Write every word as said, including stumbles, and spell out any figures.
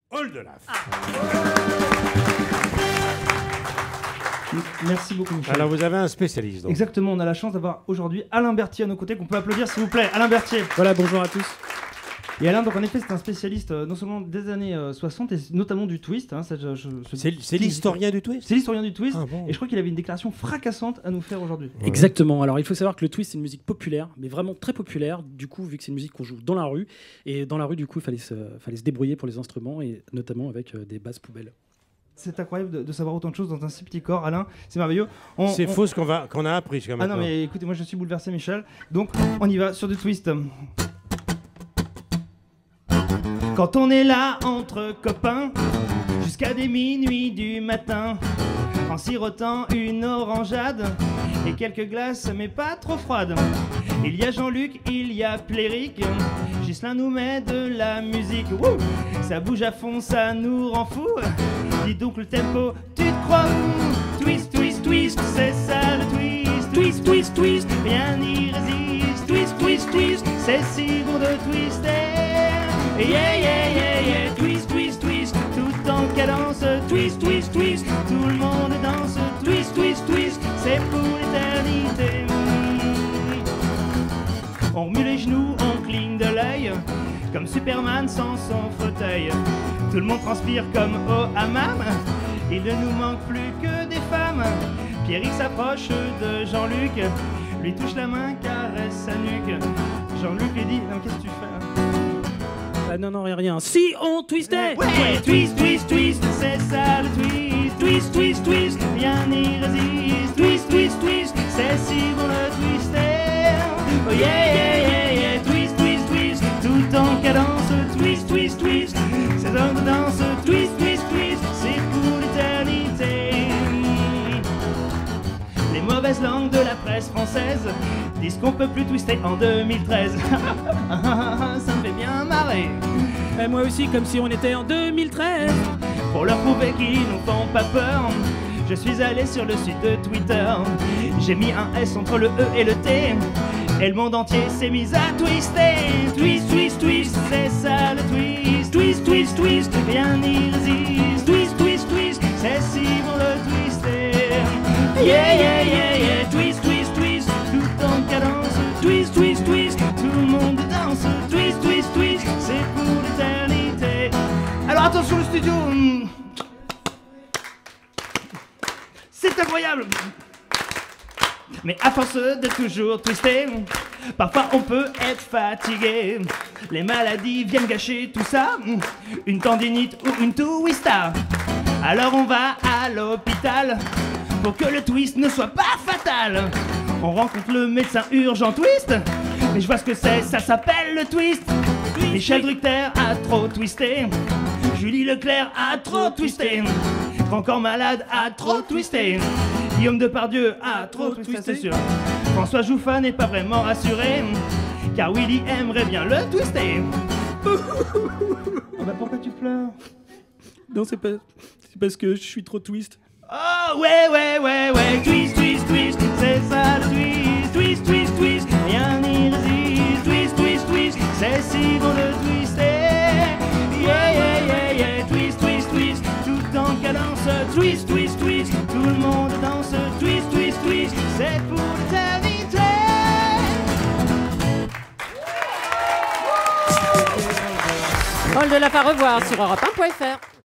Oldelaf. Ah. Merci beaucoup, Michel. Alors, vous avez un spécialiste. Donc. Exactement, on a la chance d'avoir aujourd'hui Alain Berthier à nos côtés, qu'on peut applaudir, s'il vous plaît. Alain Berthier. Voilà, bonjour à tous. Et Alain, donc en effet, c'est un spécialiste euh, non seulement des années euh, soixante, et notamment du twist. Hein, c'est l'historien du twist. C'est l'historien du twist. Ah bon. Et je crois qu'il avait une déclaration fracassante à nous faire aujourd'hui. Ouais. Exactement. Alors, il faut savoir que le twist, c'est une musique populaire, mais vraiment très populaire. Du coup, vu que c'est une musique qu'on joue dans la rue, et dans la rue, du coup, il fallait se, fallait se débrouiller pour les instruments, et notamment avec euh, des basses poubelles. C'est incroyable de, de savoir autant de choses dans un si petit corps, Alain. C'est merveilleux. C'est on... faux ce qu'on qu'on a appris. Ah non, mais écoutez, moi je suis bouleversé, Michel. Donc, on y va sur du twist. Quand on est là entre copains, jusqu'à des minuit du matin, en sirotant une orangeade et quelques glaces, mais pas trop froides. Il y a Jean-Luc, il y a Pléric, Ghislain nous met de la musique. Wouh, ça bouge à fond, ça nous rend fou. Dis donc le tempo, tu te crois où? Twist, twist, twist, c'est ça le twist. Twist, twist, twist, rien n'y résiste. Twist, twist, twist, c'est si bon de twister. Yeah, yeah, yeah, yeah, twist, twist, twist, tout en cadence. Twist, twist, twist, tout le monde danse. Twist, twist, twist, c'est pour l'éternité. On remue les genoux, on cligne de l'œil, comme Superman sans son fauteuil. Tout le monde transpire comme au hammam. Il ne nous manque plus que des femmes. Pierrick s'approche de Jean-Luc, lui touche la main, caresse sa nuque. Jean-Luc lui dit, non, qu'est-ce que tu fais hein? Ah non, non, rien, rien. Si on twistait! Ouais, ouais, twist, twist, twist, c'est ça le twist. Twist, twist, twist, rien n'y résiste. Twist, twist, twist, c'est si bon le twister. Oh yeah, yeah, yeah, yeah, twist, twist, twist, tout en cadence. Twist, twist, twist, c'est un de danse. Twist, twist, twist, c'est pour l'éternité. Les mauvaises langues de la presse française disent qu'on peut plus twister en deux mille treize. Ça me fait bien marrer. Et moi aussi, comme si on était en deux mille treize. Pour leur prouver qu'ils nous font pas peur, je suis allé sur le site de Twitter. J'ai mis un S entre le E et le T, et le monde entier s'est mis à twister. Twist, twist, twist, c'est ça le twist. Twist, twist, twist, rien n'y résiste. Twist, twist, twist, c'est si bon le twister. Yeah, yeah, yeah, yeah, twist, twist, twist, tout en cadence. Twist, twist, twist, tout le monde danse. Twist, twist, twist, c'est pour l'éternité. Alors attention le studio. C'est incroyable. Mais à force de toujours twister, parfois on peut être fatigué. Les maladies viennent gâcher tout ça, une tendinite ou une twista. Alors on va à l'hôpital pour que le twist ne soit pas fatal. On rencontre le médecin urgent twist, mais je vois ce que c'est, ça s'appelle le twist. Michel Drucker a trop twisté, Julie Leclerc a trop twisté, Grand Corps Malade a trop twisté, Guillaume Depardieu a trop twisté, c'est sûr. François Jouffa n'est pas vraiment rassuré, car Willy aimerait bien le twister. Oh bah pourquoi tu pleures? Non, c'est pas... c'est parce que je suis trop twist. Oh ouais, ouais, ouais, ouais, twist, twist, twist, c'est ça le twist. Twist, twist, twist, rien n'y résiste. Twist, twist, twist, c'est si bon de twister. Yeah, yeah, yeah, yeah, twist, twist, twist, tout en cadence. Twist, twist, twist, tout le monde danse. Twist, twist, twist, c'est pour l'éternité. Oldelaf à revoir sur Europe un point F R.